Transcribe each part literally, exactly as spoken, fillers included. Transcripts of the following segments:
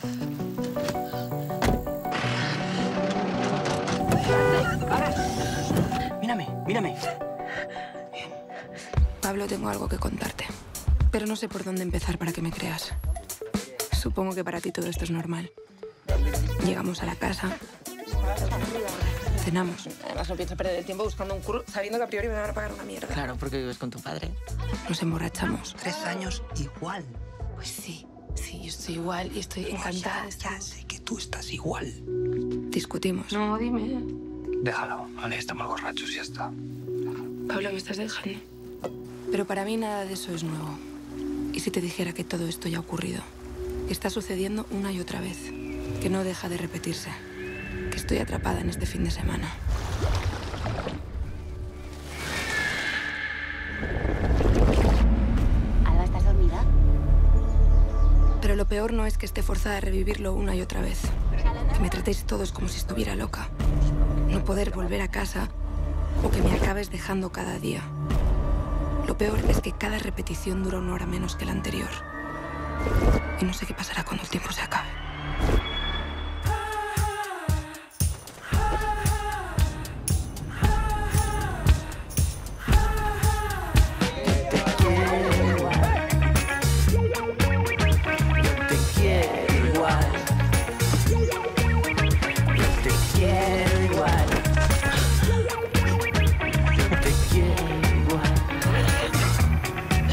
Mírame, mírame. Pablo, tengo algo que contarte. Pero no sé por dónde empezar para que me creas. Supongo que para ti todo esto es normal. Llegamos a la casa, cenamos. Además, no pienso perder el tiempo buscando un curro sabiendo que a priori me van a pagar una mierda. Claro, porque vives con tu padre. Nos emborrachamos. Tres años igual. Pues sí, sí, yo estoy igual y estoy encantada de estar. Ya sé que tú estás igual. Discutimos. No, dime. Déjalo, vale, estamos borrachos y ya está. Pablo, ¿me estás dejando? Pero para mí nada de eso es nuevo. ¿Y si te dijera que todo esto ya ha ocurrido? Que está sucediendo una y otra vez. Que no deja de repetirse. Que estoy atrapada en este fin de semana. Alba, ¿estás dormida? Pero lo peor no es que esté forzada a revivirlo una y otra vez. Que me tratéis todos como si estuviera loca. No poder volver a casa o que me acabes dejando cada día. Lo peor es que cada repetición dura una hora menos que la anterior. Y no sé qué pasará cuando el tiempo se acabe.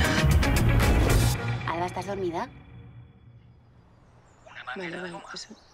Alba, ¿estás dormida? Vale, vale, eso.